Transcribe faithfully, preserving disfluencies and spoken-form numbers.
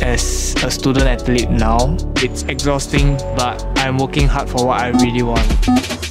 as a student athlete now. It's exhausting, but I'm working hard for what I really want.